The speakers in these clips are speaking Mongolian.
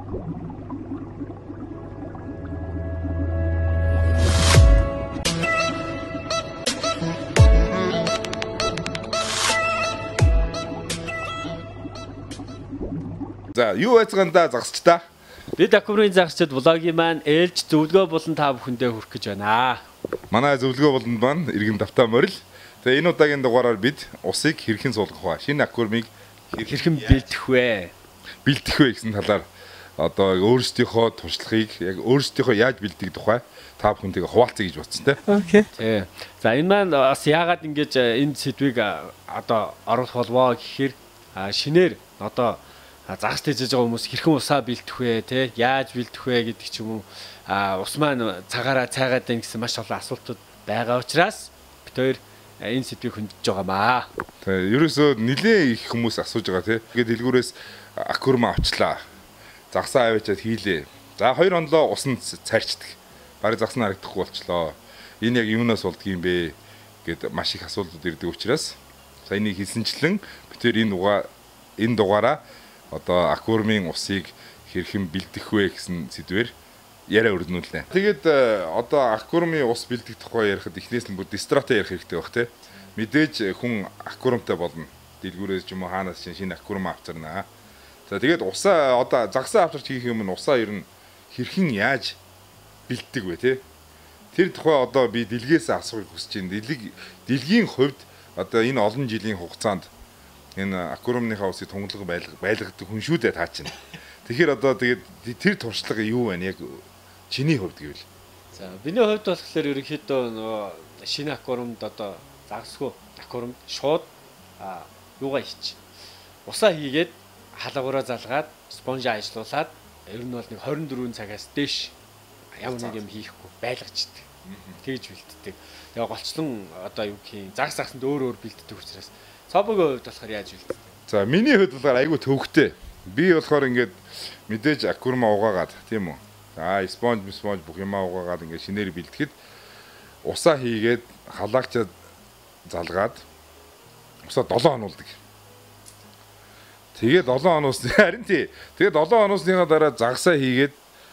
За юу байцгаанда загсч та. Бид аквариумын загсчид влогийн маань ээлж зөвлөгөө болон та бүхэндээ хүрэх гэж байна. Манай зөвлөгөө болонд маань иргэн давтаа морил. Тэгээ энэ удаагийн дугаараар бид усыг хэрхэн суулгах вэ? Шинэ аквариумыг Хэрхэн бэлдэх вэ? Бэлдэх вэ гэсэн талаар одоо өөрсдийнхөө туршлагыг яг өөрсдийнхөө яаж бэлдэх тухай та бүхэнтэйгээ хуваалцъя гэж бодсон те. Окей. Тий. За энэ маань бас яагаад ингэж энэ сэдвийг одоо оруулах болвоо гэхээр шинээр одоо загас тэжээж байгаа хүмүүс хэрхэн усаа бэлдэх вэ те? Яаж бэлдэх вэ гэдэг ч юм уу ус маань цагаараа цайгаад байна гэсэн маш олон асуултууд байгаа учраас бид хоёр энэ сэдвийг хөндөж байгаамаа. Тэгээ ерөөсөө нэлээ их хүмүүс асууж байгаа те. Тэгээд дэлгүүрээс аквариум авчлаа. Загсаа аваачаад хийлээ. За 2 хонлоо усанд цайрчдаг. Бараг загас нь харагдахгүй болчлоо. Энэ яг юунаас болдго юм бэ гэд маш их асуултууд ирдэг учраас саяны хэлсэнчлэн бид энэ дугаараа одоо аквариумын усыг хэрхэн бэлдэх вэ гэсэн сэдвээр яриа өрнүүлнэ. Тэгээд одоо аквариумын ус бэлдэх тухай ярихад эхнээс нь бүр дистратаа ярих хэрэгтэй баг те. Мэдээж хүн аквариумтай болно. Дэлгүүрээс ч юм уу хаанаас ч шинэ аквариум авчирнаа. За тэгээд усаа одоо загсаа авчирч хийх юм нь усаа ер нь хэрхэн яаж бэлддэг вэ те. Тэр тухай одоо би дэлгээс асуухыг хүсэж байна. Дэлгийн хувьд одоо энэ олон жилийн хугацаанд энэ аквариумныхаа усыг тунгалаг байлгадаг хүн шүү дээ таа чинь. Тэгэхээр одоо тэгээд тэр туршлага юу вэ? Яг чиний хувьд гэвэл. За миний хувьд болохоор ерөнхийдөө нөгөө шинэ аквариумд одоо загасгүй аквариумд шууд юугаа хийчих. Усаа хийгээд хаалгаараа залгаад спонжоо ажиллуулад ер нь бол нэг 24 цагаас дээш ямар нэг юм хийхгүй байлгачдаг. Тэгж бэлддэг. Тэгээ голчлон одоо юу гэх юм загсанд өөр бэлддэг учраас цаабгийн хувьд болохоор яаж бэлддэг? За миний хувьд болохоор айгүй төвөгтэй. Би болохоор ингээд мэдээж аквариумаа угаагаад тийм үү. Спонж бүх юмаа угаагаад ингээд шинээр бэлдэхэд усаа хийгээд халаагчаа залгаад усаа 7 хонуулдаг. Тэгээд 7 хоноос харин тий. Тэгээд 7 хоноосныхаа дараа загсаа хийгээд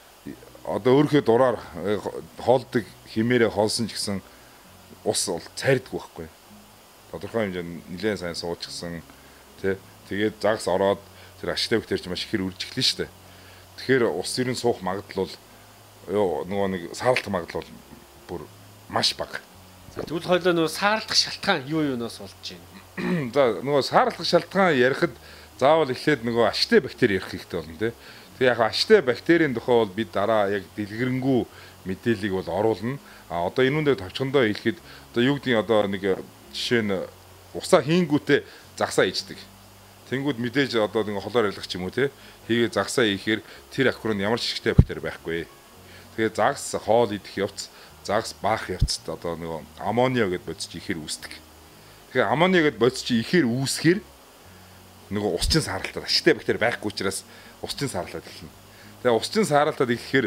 одоо өөрхөө дураар хоолдог хэмээрээ хоолсон ч гэсэн ус бол цайрдаг байхгүй. Тодорхой хэмжээнд нэлээд сайн суучихсан тий. Тэгээд загас ороод тэр ашигтай бактери маш ихээр үрж эхлэн штэ. Тэгэхээр ус ерэн суух магадлал бол нөгөө нэг саарлах магадлал бүр маш бага. За тэгвэл хоёлоо нөгөө саарлах шалтгаан юунаас болж байна? За нөгөө саарлах шалтгаан ярихад заавал эхлээд нөгөө ашигтай бактери ярих хэрэгтэй болно тий. Тэгээ яг ашигтай бактерийн тухай бол бид дараа яг дэлгэрэнгүй мэдээллийг бол оруулна. Одоо энүүндээ товчхондоо хэлэхэд одоо юу гэдгийг одоо нэг жишээ нь усаа хийнгүүтээ загсаа ичдэг. Тэнгүүд мэдээж одоо нэг холоор арилгах ч юм уу те. Тэгээ загсаа ихээр тэр аквариумд ямар ч ашигтай бактери байхгүй. Тэгээ загс хоол идэх явц, загс баах явцад одоо нэг аммониа гэд бодчих ихээр үүсдэг. Тэгээ аммониа гэд бодчих ихээр үүсэхээр нөгөө усчин сааралтад ашигтай бактери байхгүй учраас усчин саарлаад эхэлнэ. Тэгээ усчин саарлаад ихэхээр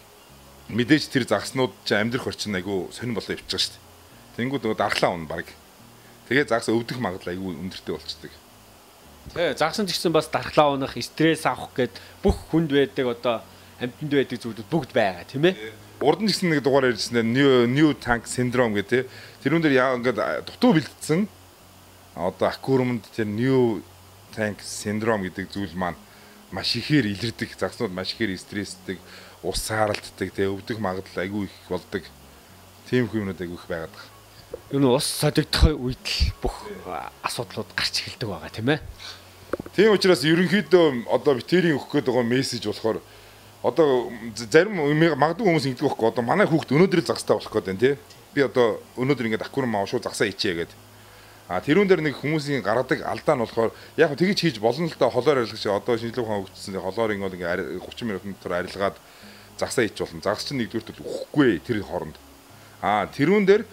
мэдээж тэр загснууд чи амьдрах орчин айгу сонирн болоо явчихж шүү дээ. Тэнгүүд нөгөө дархлаа унна баг. Тэгээ загс өвдөх магадлал айгу өндөртэй болчихдог. Тий, загсан ч гэсэн бас дархлаа унах, стресс авах гэд бүх хүнд байдаг одоо амьтанд байдаг зүйлүүд бүгд байгаа тийм ээ. Урд нь гэсэн нэг дугаар ярьжсэн new tank syndrome гэдэг. Тэрүүн дээр яа ингээд дутуу бэлдсэн одоо аквариумд тэр new tank syndrome гэдэг зүйл маань маш ихээр илэрдэг, загснууд маш ихээр стрессдэг, ус сааралддаг, тэгээ өвдөх магадлал айгүй их болдог. Тийм хүмүүд айгүй их байгаад байгаа. Юу н ус содогдох үед л бүх асуудлууд гарч эхэлдэг байгаа тийм ээ. Тийм учраас ерөнхийдөө одоо битэрийн өгөх гээд байгаа мессеж болохоор одоо зарим магадгүй хүмүүс ингэдэг байхгүй одоо манай хүүхд өнөөдөр л загстай болох гээд байна тий. Би одоо өнөөдөр ингээд аквариум аваа шууд загсаа ичээ гэдэг. Тэрүүн дээр нэг хүмүүсийн гаргадаг алдаа нь болохоор яг тэгж хийж болно л да холоор арилгаж одоо шинжлэх ухаан хөгжсөн холоор ингээд 30 минутын дотор арилгаад загсаа ич болно. Загас чинь нэгдүгээр төл үхэхгүй тэр хооронд. Тэрүүн дээр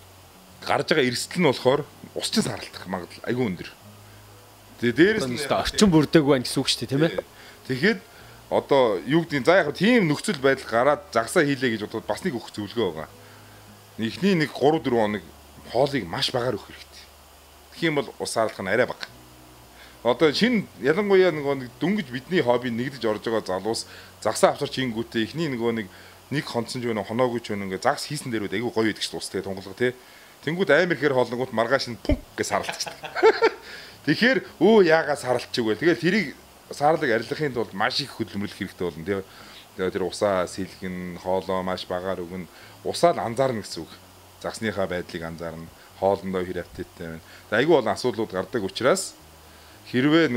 гарч байгаа эрсдэл нь болохоор усчин саралтах магадлал айгүй өндөр. Тэгээ дээрээс нь орчин бүрдэг байна гэсэн үг шүү дээ тийм ээ. Тэгэхэд одоо юу гэдгийг за яг тийм нөхцөл байдал гараад загсаа хийлээ гэж бодоход бас нэг өгөх зөвлөгөө байгаа. Эхний нэг 3-4 хоног хоолыг маш багаар өгөх хэрэгтэй. Тэгэх юм бол ус саарлах нь арай бага. Одоо шинэ ялангуяа нэг дүнгиж бидний хобби нэгдэж орж байгаа залуус загсаа авчирч хийнгүүтээ эхний нэг хонцсон ч өнө хоноогүй ч өнө ингээ загс хийсэн дээрүүд айгүй гоё идэх ч тус тэгээ тунгалга тий. Тэнгүүд амар ихэр хоолнгууд маргааш нь пунк гэж сарлцдаг. Тэгэхээр яагаад сарлчих вэ? Тэгэл тэрийг саарлыг арилгахын тулд маш их хөдөлмөрлөх хэрэгтэй болно тий. Тэгээ тэр усаа сэлгэн, хоолоо маш багаар өгнө. Усаа л анзаарна гэсэн үг. Загсныхаа байдлыг анзаарна. Хоолндоо хэр аппетиттэй байна. Айгүй бол асуудлууд гардаг учраас хэрвээ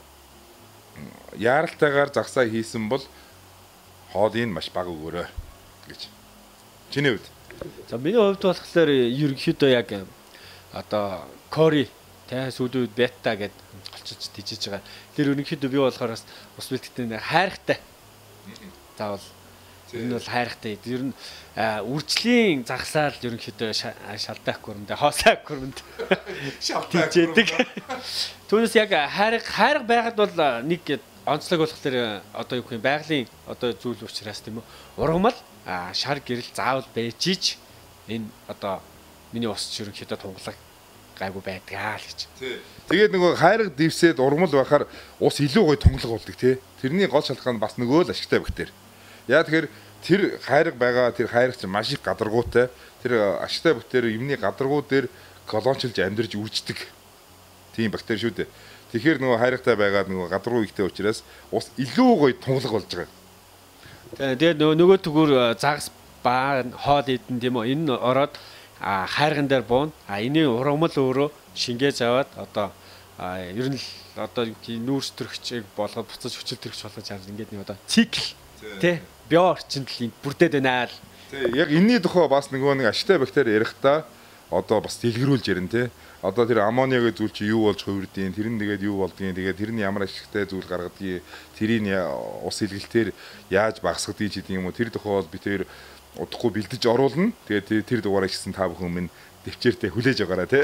яаралтайгаар загсаа хийсэн бол хоолыг маш бага өгөөрэй гэж. Чиний хувьд? За миний хувьд болохоор ерөнхийдөө яг одоо кори тэ сүүлийн үед бета гэд олчиж тижиж байгаа. Тэр ерөнхийдөө би болохоор бас ус бэлтгэдэг хайрхтай. Заавал энэ бол хайрхтай. Ер нь үржлийн загсаал ерөнхийдөө шалдаа аквариумд, хоосоо аквариумд шалдаадаг. Түүнээс яг хайрга байгаад бол нэг онцлог болохоор одоо юу гэх юм байгалийн одоо зүйл учраас тийм үү. Ургамал шар гэрэл заавал байжиж энэ одоо миний ус ерөнхийдөө тунгалаг гайгүй байдгаа л гэж. Тэгээд хайрга дивсээд ургамал байхаар ус илүү гоё тунгалаг болдог тий. Тэрний гол шалтгаан бас нөгөө л ашигтай бактери. Яа тэгэхээр тэр хайрга байгаа тэр хайрга чинь маш их гадаргуутай. Тэр ашигтай бактери юмны гадаргуу дээр колончилж амьдарч үрждэг. Тийм бактери шүү дээ. Тэгэхээр хайргатай байгаад гадаргуу ихтэй учраас ус илүү гоё тунгалаг болж байгаа. Тэгээд нөгөө төгөр загас баа хоол идэн тийм үү. Энэ ороод хайрган дээр буун. Эний ургамал өөрөө шингээж аваад одоо ер нь л одоо нүүрс төрөгчийг болгоод буцаж хүчил төрөгч болгож аваад ингээд нэг одоо цикл тий био орчинд бүрдээд байна л. Тий яг энэний тухай бас нэг ашигтай бактери ярихдаа одоо бас дэлгэрүүлж ярина тий. Одоо тэр аммониагийн зүйл чи юу болж хувирдیں۔ Тэр нь тэгээд юу болдгийг тэгээд тэр нь ямар ашигтай зүйл гаргадгийг тэрийн ус илгэлтээр яаж багасгадгийг ч гэдэг юм уу. Тэр тухай бол би тэр удахгүй бэлдэж оруулна. Тэгээд тэр дугаараа хийсэн та бүхэн минь дэвчээртэй хүлээж байгаарай тий.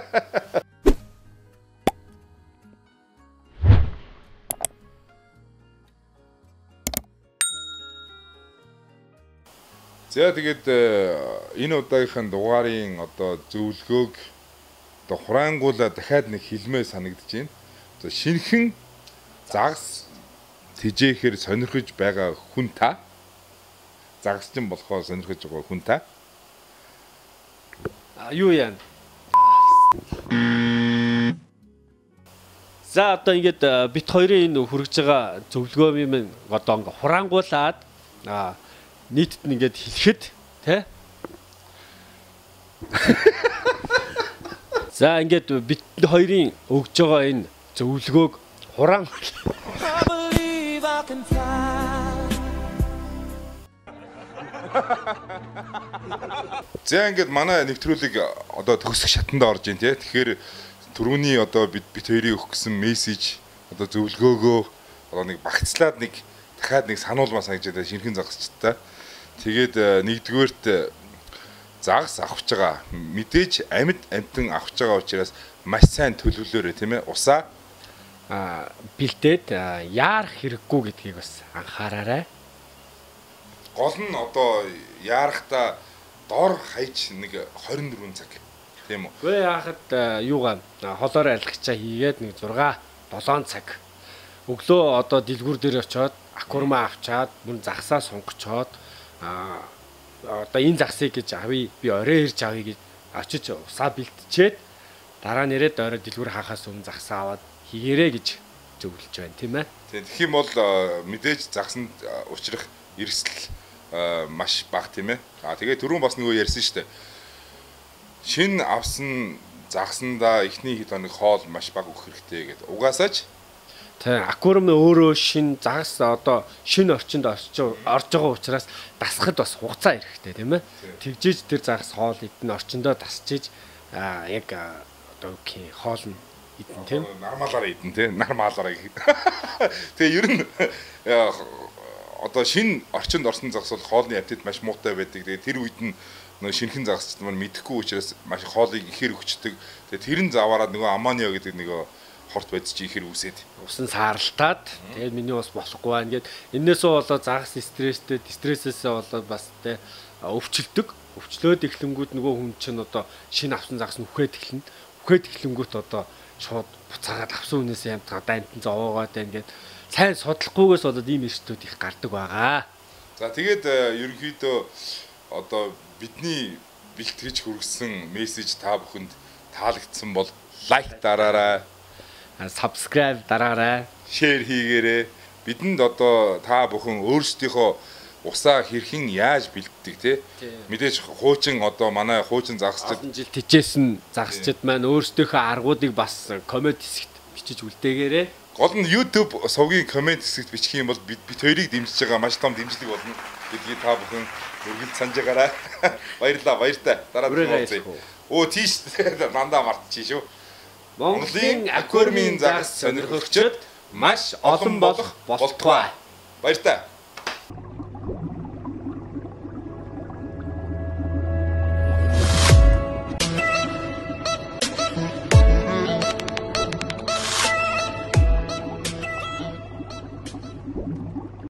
За тэгээд энэ удаагийнхын дугаарын одоо зөвлөгөөг одоо хураангуулаа дахиад нэг хэлмээ санагдаж байна. За шинэхэн загас тижээхээр сонирхож байгаа хүн та. Загасчин болохоо сонирхож байгаа хүн та. Юу яа? За одоо ингээд бит хоёрын энэ хүрэж байгаа зөвлөгөө юм одоо ингээд хураангуулаад нийтэд ингээд хэлэхэд тий. За ингээд бит хоёрын өгж байгаа энэ зөвлөгөөг хураан. За ингээд манай нэвтрүүлэг одоо төгсөх шатанд орж байна тий. Тэгэхээр түрүүний одоо бит хоёрын өгөх гэсэн мессеж одоо зөвлөгөөгөө одоо нэг багцлаад нэг дахиад нэг сануулмаа санагдаж байна шинхэн загасчтай. Тэгээд нэгдүгээрт загас авах байгаа мэдээж амьд амтан авах байгаа учраас маш сайн төлөвлөөрэй тийм ээ. Усаа бэлдээд яарах хэрэггүй гэдгийг бас анхаараарай. Гол нь одоо яарахта дор хаяж нэг 24 цаг тийм үү. Гүй яахад юугаа холоор алхачаа хийгээд нэг 6 7 цаг өглөө одоо дэлгүүр дээр очиод аквариумаа авчаад мөн загсаа сунгачоод одоо энэ загсыг гэж авъя би орой ирж авъя гэж очиж усаа бэлтчихэд дараа нэрээд орой дэлгүүр хаахаас өмнө загсаа аваад хийгээрэй гэж зөвлөж байна тийм ээ. Тэгэх юм бол мэдээж загсанд учрах эрсдэл маш бага тийм ээ. Тэгээ түрүүн бас нөгөө ярьсан шүү дээ. Шинэ авсан загсандаа эхний хэд хоног хоол маш бага өгөх хэрэгтэй гэдэг. Угаасаач аквариум өөрөө шин загас одоо шинэ орчинд орж байгаа учраас дасахад бас хугацаа хэрэгтэй тийм ээ. Тэгжиж тэр загас хоол идэн орчиндөө дасчиж яг одоо окей хоол нь идэн тийм. Нормалаараа идэн тийм. Нормалаараа. Тэгээ ер нь одоо шинэ орчинд орсон загас бол хоолны аппетит маш муутай байдаг. Тэгээ тэр үед нь шинэхэн загасчд маань мэдэхгүй учраас маш хоолыг ихээр өгчдөг. Тэгээ тэр нь заваараад нөгөө аммониа гэдэг нөгөө хорт байдж ихэр үсээд усан сааралтаад тэгээд миний ус болохгүй байна гэд энээсээ болоо загас стрессээсээ болоод бас тэ өвчлөөд эхлэнгүүд нөгөө хүн чинь одоо шинэ авсан загас нь үхээд эхлэнэ. Үхээд эхлэнгүүт одоо шууд буцаагаад авсан хүнээс ямтгаа амтан зовоогоод ингээд сайн судлахгүйгээс болоод ийм эрсдүүд их гардаг байгаа. За тэгээд ерөнхийдөө одоо бидний бэлтгэж хүргэсэн мессеж та бүхэнд таалагдсан бол лайк дараарай, Subscribe дараарай, шеэр хийгээрэй. Бидэнд одоо та бүхэн өөрсдийнхөө усаа хэрхэн яаж бэлддэг те мэдээж хуучин одоо манай хуучин загасчид олон жил тижээсэн загасчид маань өөрсдийнхөө аргуудыг бас коммент хэсэгт бичиж үлдээгээрэй. гол нь YouTube сувгийн комент хэсэгт бичих юм бол бид хоёрыг дэмжиж байгаа маш том дэмжлэг болно. Гэдгийг та бүхэн үргэлж санаж байгаарай. Баярлалаа, баяртай. Дараа нь уулзъя. Оо тийш дандаа мартчих шүү. Монголын аквариумын загас сонирхогчдод маш олон болох болтугай. Баяртай.